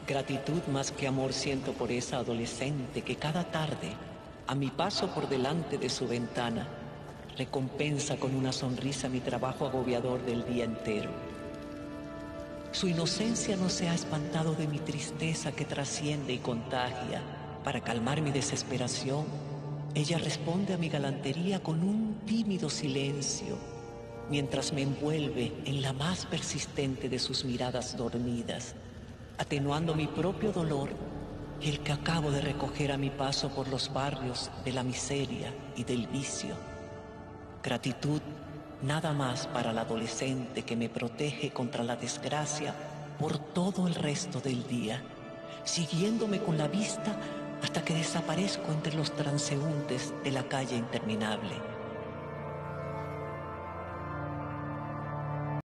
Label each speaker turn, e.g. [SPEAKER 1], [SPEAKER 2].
[SPEAKER 1] Gratitud más que amor siento por esa adolescente que cada tarde, a mi paso por delante de su ventana, recompensa con una sonrisa mi trabajo agobiador del día entero. Su inocencia no se ha espantado de mi tristeza que trasciende y contagia. Para calmar mi desesperación, ella responde a mi galantería con un tímido silencio, mientras me envuelve en la más persistente de sus miradas dormidas, atenuando mi propio dolor y el que acabo de recoger a mi paso por los barrios de la miseria y del vicio. Gratitud nada más para la adolescente que me protege contra la desgracia por todo el resto del día, siguiéndome con la vista hasta que desaparezco entre los transeúntes de la calle interminable.